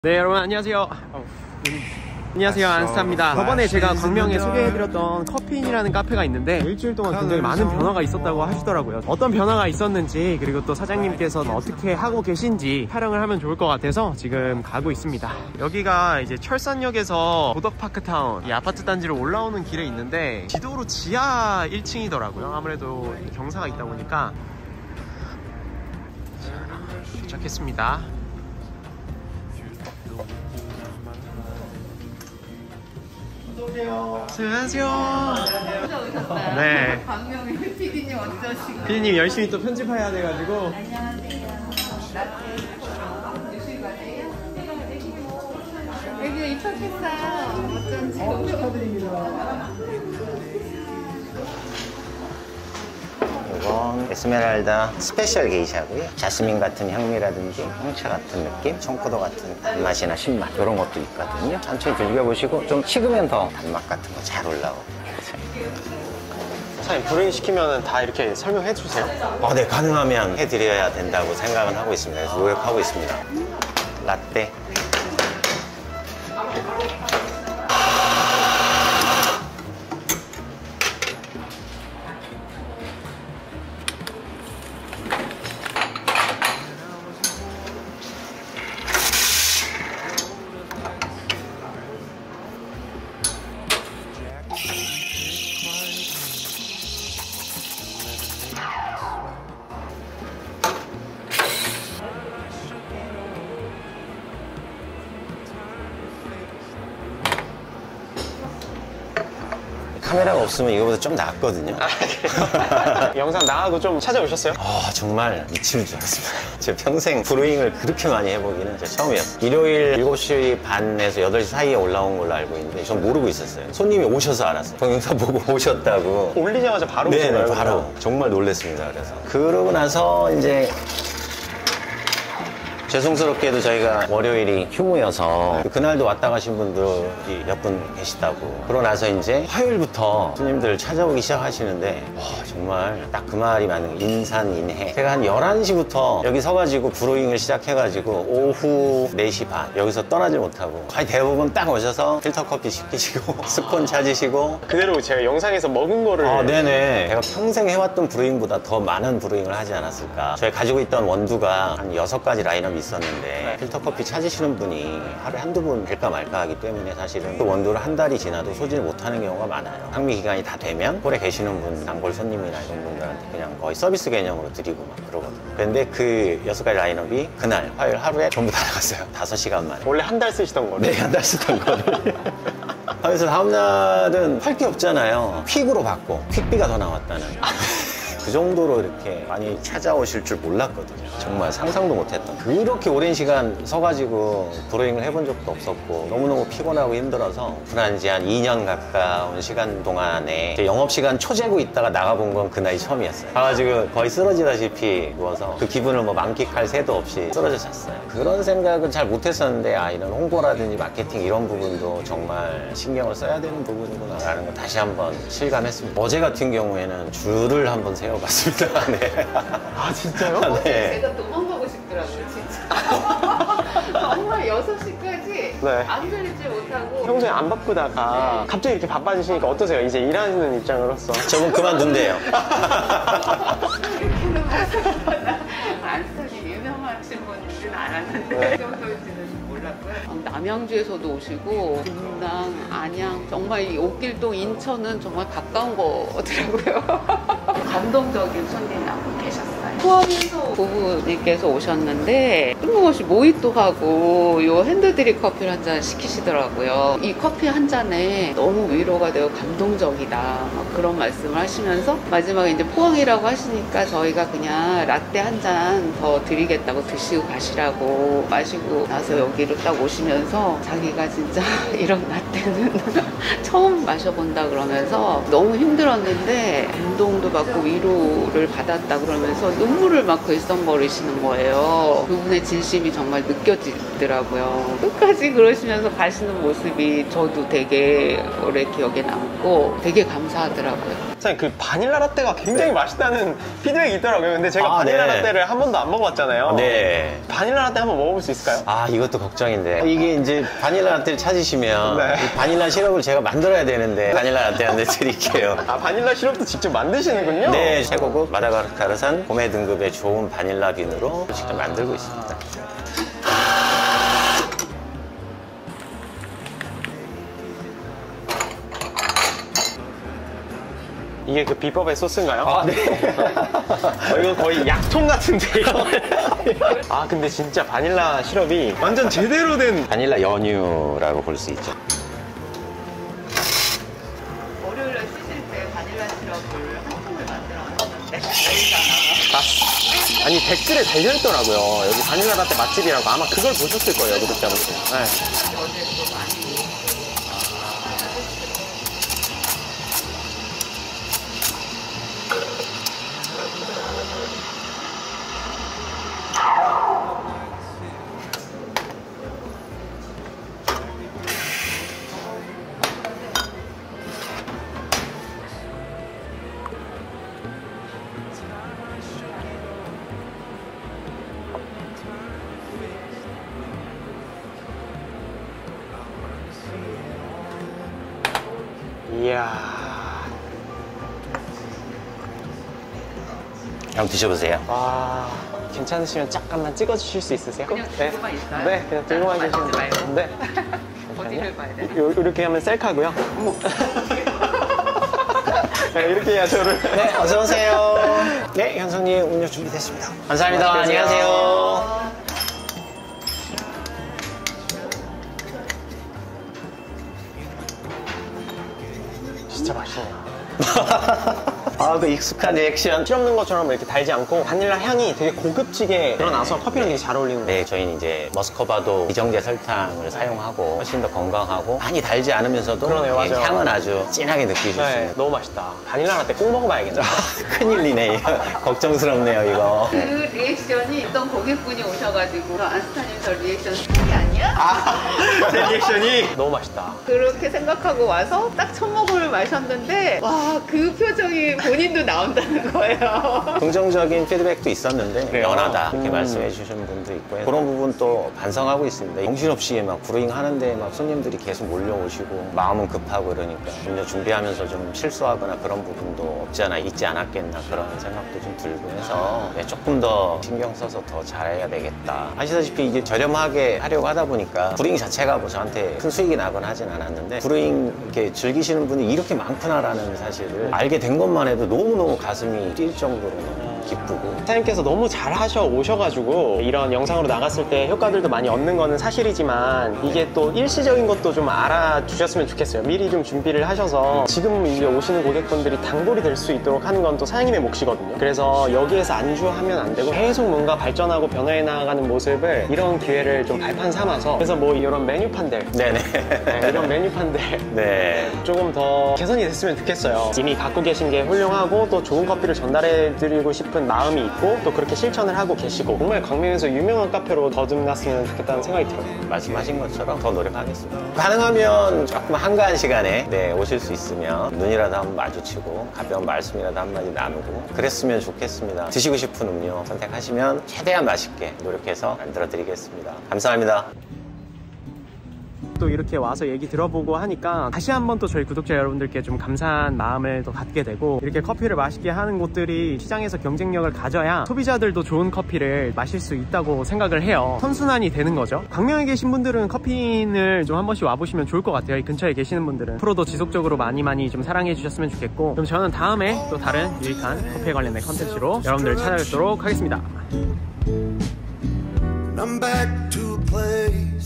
네, 여러분 안녕하세요. 안녕하세요, 안스타입니다. 저번에 제가 광명에 소개해드렸던 커피인이라는 카페가 있는데 일주일 동안 굉장히 많은 변화가 있었다고 하시더라고요. 어떤 변화가 있었는지, 그리고 또 사장님께서는 어떻게 하고 계신지 촬영을 하면 좋을 것 같아서 지금 가고 있습니다. 여기가 이제 철산역에서 보덕파크타운 이 아파트 단지로 올라오는 길에 있는데 지도로 지하 1층이더라고요. 아무래도 경사가 있다 보니까. 자, 도착했습니다. 안녕하세요. 네. 광명의 PD님 어떠시고? 피디님 열심히 또 편집해야 돼가지고. 안녕하세요. 여기 입학했어요. 어쩐지. 이건 에스메랄다 스페셜 게이샤고요. 자스민 같은 향미라든지 홍차 같은 느낌, 청포도 같은 단맛이나 신맛 이런 것도 있거든요. 천천히 즐겨보시고 좀 식으면 더 단맛 같은 거 잘 올라오고. 사장님 브레인 시키면 다 이렇게 설명해 주세요. 네, 가능하면 해드려야 된다고 생각은 하고 있습니다. 그래서 노력하고 있습니다. 라떼. 카메라가 없으면 이거보다 좀 낫거든요. 영상 나가고 좀 찾아오셨어요? 정말 미칠 줄 알았습니다. 제가 평생 브루잉을 그렇게 많이 해보기는 진짜 처음이었어요. 일요일 7시 반에서 8시 사이에 올라온 걸로 알고 있는데 전 모르고 있었어요. 손님이 오셔서 알았어요. 동영상 보고 오셨다고. 올리자마자 바로 네, 오신 거예요? 바로. 정말 놀랐습니다. 그래서 그러고 나서 이제 죄송스럽게도 저희가 월요일이 휴무여서 그날도 왔다 가신 분들이 몇 분 계시다고. 그러고 나서 이제 화요일부터 손님들 찾아오기 시작하시는데 정말 딱 그 말이 맞는 거예요. 인산인해. 제가 한 11시부터 여기 서가지고 브루잉을 시작해가지고 오후 4시 반 여기서 떠나지 못하고 거의 대부분 딱 오셔서 필터커피 시키시고 스콘 찾으시고 그대로 제가 영상에서 먹은 거를 네네. 제가 평생 해왔던 브루잉보다 더 많은 브루잉을 하지 않았을까. 저희 가지고 있던 원두가 한 6가지 라인업이 있었는데 필터커피 찾으시는 분이 하루에 한두 분 될까 말까 하기 때문에 사실은 그 원두를 한 달이 지나도 소진을 못하는 경우가 많아요. 상미 기간이 다 되면 홀에 계시는 분, 단골 손님이나 이런 분들한테 그냥 거의 서비스 개념으로 드리고 막 그러거든요. 근데 그 6가지 라인업이 그날 화요일 하루에 전부 다 나갔어요. 5시간 만에. 원래 한 달 쓰시던 거를? 네, 한 달 쓰던 거를. 하면서 다음날은 할 게 없잖아요. 퀵으로 받고 퀵비가 더 나왔다는. 그 정도로 이렇게 많이 찾아오실 줄 몰랐거든요. 정말 상상도 못했던. 그렇게 오랜 시간 서가지고 브루잉을 해본 적도 없었고 너무너무 피곤하고 힘들어서 오픈한 지 한 2년 가까운 시간 동안에 영업시간 초재고 있다가 나가본 건 그날이 처음이었어요. 가가지고 거의 쓰러지다시피 누워서 그 기분을 뭐 만끽할 새도 없이 쓰러져 잤어요. 그런 생각은 잘 못했었는데 이런 홍보라든지 마케팅 이런 부분도 정말 신경을 써야 되는 부분이구나 라는 걸 다시 한번 실감했습니다. 어제 같은 경우에는 줄을 한번 세워봤습니다. 네. 진짜요? 네. 제가 도망가고 싶더라고요, 진짜. 정말 6시까지 네. 안 들리지 못하고. 평소에 안 바쁘다가 갑자기 이렇게 바빠지시니까 어떠세요? 이제 일하시는 입장으로서. 저분 그만둔대요. 이렇게는 안스타님 유명하신 분들은 알았는데 이 정도인지는 몰랐고요. 남양주에서도 오시고 분당, 안양 정말 이 옥길동, 인천은 정말 가까운 거더라고요. 감동적인 손님이 한 분 계셨어요. 포항에서 부부님께서 오셨는데 뜬금없이 모히또하고 요 핸드드립 커피를 한 잔 시키시더라고요. 이 커피 한 잔에 너무 위로가 되고 감동적이다 막 그런 말씀을 하시면서 마지막에 이제 포항이라고 하시니까 저희가 그냥 라떼 한 잔 더 드리겠다고 드시고 가시라고 마시고 나서 여기로 딱 오시면서 자기가 진짜 이런 라떼는 처음 마셔본다 그러면서 너무 힘들었는데 감동도 받고 위로를 받았다 그러면서 눈물을 막 글썽거리시는 거예요. 그분의 진심이 정말 느껴지더라고요. 끝까지 그러시면서 가시는 모습이 저도 되게 오래 기억에 남고 되게 감사하더라고요. 사장님 그 바닐라 라떼가 굉장히 네. 맛있다는 피드백이 있더라고요. 근데 제가 바닐라 네. 라떼를 한 번도 안 먹어봤잖아요. 네. 바닐라 라떼 한번 먹어볼 수 있을까요? 아, 이것도 걱정인데. 이게 이제 바닐라 라떼를 찾으시면 네. 이 바닐라 시럽을 제가 만들어야 되는데 바닐라 라떼 한 대 드릴게요. 아, 바닐라 시럽도 직접 만드시는군요? 네, 최고급 마다가스카르산 고메 등급의 좋은 바닐라 빈으로 직접 만들고 있습니다. 이게 그 비법의 소스인가요? 아, 네. 이건 거의 약통 같은데요? 아, 근데 진짜 바닐라 시럽이 완전 제대로 된. 바닐라 연유라고 볼 수 있죠. 월요일에 쉬실 때 바닐라 시럽을 한 통을 만들어 놨는데 아니, 댓글에 달려있더라고요. 여기 바닐라 라떼 맛집이라고. 아마 그걸 보셨을 거예요, 구독자분들. 네. 어제 또 많이 이야. 한번 드셔보세요. 와, 괜찮으시면 잠깐만 찍어주실 수 있으세요? 그냥 들고만 있어요? 네, 그냥 들고만 만지지 계시면 말고. 네. 어디를 봐야 돼? 이렇게 하면 셀카고요. 네, 이렇게 해야 저를. 네, 어서오세요. 네, 현성님 음료 준비됐습니다. 감사합니다. 맛있게 드세요. 안녕하세요. 진짜 맛있네요. 아, 그 익숙한 리액션. 실 없는 것처럼 이렇게 달지 않고 바닐라 향이 되게 고급지게 드러나서 커피랑 되게 잘 어울리는 거예요. 네, 저희는 이제 머스커바도 비정제 설탕을 사용하고 훨씬 더 건강하고 많이 달지 않으면서도 그러네요, 예, 맞아요. 향은 아주 진하게 느끼실 수 네, 있는. 너무 맛있다. 바닐라 라떼 꼭 먹어봐야겠다. 큰일이네. 걱정스럽네요, 이거. 그 리액션이 어떤 고객분이 오셔가지고 안스타님 저 리액션 스타일이 아니야? 제 리액션이 너무 맛있다. 그렇게 생각하고 와서 딱 첫 모금을 마셨는데 와 그 표정이 본인도 나온다는 거예요. 긍정적인 피드백도 있었는데 그래요? 연하다 이렇게 말씀해 주시는 분도 있고요. 그런 부분 또 반성하고 있습니다. 정신없이 막 브루잉 하는데 막 손님들이 계속 몰려오시고 마음은 급하고 그러니까 음료 준비하면서 좀 실수하거나 그런 부분도 없지 않아 있지 않았겠나 그런 생각도 좀 들고 해서 네, 조금 더 신경 써서 더 잘해야 되겠다. 아시다시피 이제 저렴하게 하려고 하다 보니까 브루잉 자체가 뭐 저한테 큰 수익이 나거나 하진 않았는데 브루잉 이렇게 즐기시는 분이 이렇게 많구나라는 사실을 알게 된 것만 해도 너무너무 가슴이 뛸 정도로 너무 기쁘고. 사장님께서 너무 잘 하셔 오셔가지고 이런 영상으로 나갔을 때 효과들도 많이 얻는 거는 사실이지만 이게 또 일시적인 것도 좀 알아주셨으면 좋겠어요. 미리 좀 준비를 하셔서 지금 이제 오시는 고객분들이 단골이 될 수 있도록 하는 건 또 사장님의 몫이거든요. 그래서 여기에서 안주하면 안 되고 계속 뭔가 발전하고 변화해 나가는 모습을 이런 기회를 좀 발판 삼아서 그래서 뭐 이런 메뉴판들 네네. 네, 이런 메뉴판들 네. 조금 더 개선이 됐으면 좋겠어요. 이미 갖고 계신 게 훌륭하고 또 좋은 커피를 전달해 드리고 싶은 마음이 있고 또 그렇게 실천을 하고 계시고 정말 광명에서 유명한 카페로 거듭났으면 좋겠다는 생각이 들어요. 말씀하신 것처럼 더 노력하겠습니다. 가능하면 조금 한가한 시간에 네, 오실 수 있으면 눈이라도 한번 마주치고 가벼운 말씀이라도 한마디 나누고 그랬으면 좋겠습니다. 드시고 싶은 음료 선택하시면 최대한 맛있게 노력해서 만들어 드리겠습니다. 감사합니다. 또 이렇게 와서 얘기 들어보고 하니까 다시 한번 또 저희 구독자 여러분들께 좀 감사한 마음을 또 갖게 되고 이렇게 커피를 맛있게 하는 곳들이 시장에서 경쟁력을 가져야 소비자들도 좋은 커피를 마실 수 있다고 생각을 해요. 선순환이 되는 거죠. 광명에 계신 분들은 커피인을 좀 한 번씩 와보시면 좋을 것 같아요. 이 근처에 계시는 분들은 앞으로도 지속적으로 많이 좀 사랑해 주셨으면 좋겠고 그럼 저는 다음에 또 다른 유익한 커피에 관련된 컨텐츠로 여러분들 찾아뵙도록 하겠습니다. I'm back to a place